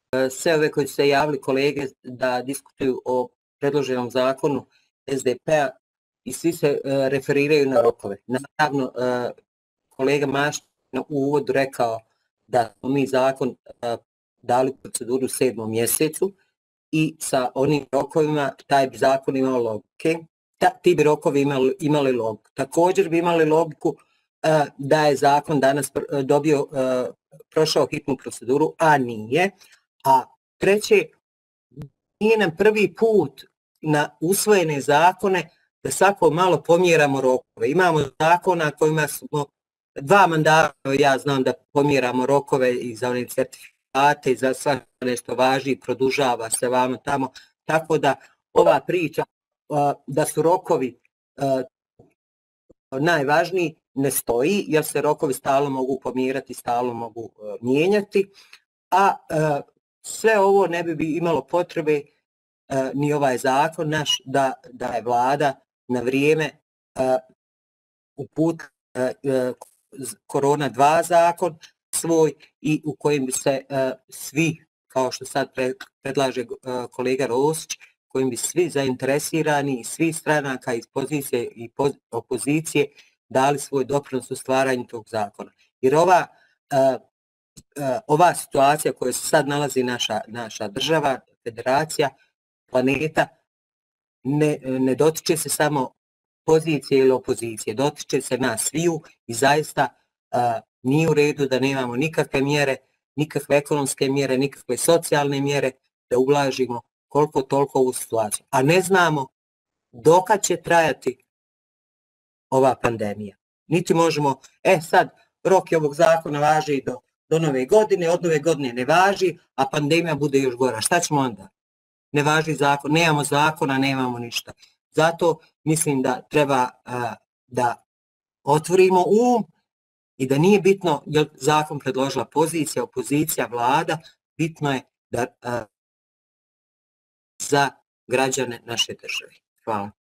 sve ove koji su se javili kolege da diskutuju o predloženom zakonu SDP-a i svi se referiraju na rokove. Naravno, kolega Mašić u uvodu rekao da smo mi zakon dali proceduru u 7. mjesecu i sa onim rokovima taj bi zakon imao logike, ti bi rokovi imali logiku. Također bi imali logiku da je zakon danas prošao hitnu proceduru, a nije. A treće, nije nam prvi put na usvojene zakone da svako malo pomjeramo rokove. Imamo zakona kojima smo 2 mandata, ja znam da pomjeramo rokove i za one certifikate i za sve nešto važi, produžava se vamo tamo. Tako da ova priča da su rokovi najvažniji ne stoji, jer se rokovi stalno mogu pomjerati, stalno mogu mijenjati, a sve ovo ne bi imalo potrebe ni ovaj zakon naš da je vlada na vrijeme uputila korona 2 zakon svoj i u kojem bi se svi, kao što sad predlaže kolega Rosić, kojim bi svi zainteresirani i svi stranaka iz pozicije i opozicije dali svoj doprinos u stvaranju tog zakona. Jer ova situacija koja se sad nalazi naša država, federacija, planeta, ne dotiče se samo pozicije ili opozicije, dotiče se nas sviju i zaista nije u redu da nemamo nikakve mjere, nikakve ekonomske mjere, nikakve socijalne mjere da ublažimo koliko toliko ovu situaciju. A ne znamo dokad će trajati ova pandemija. Niti možemo, sad rok ovog zakona važi do nove godine, od nove godine ne važi, a pandemija bude još gora. Šta ćemo onda? Ne važi zakon, nemamo zakona, nemamo ništa. Zato mislim da treba da otvorimo i da nije bitno je li zakon predložila pozicija, opozicija, vlada, bitno je da za građane naše države. Hvala.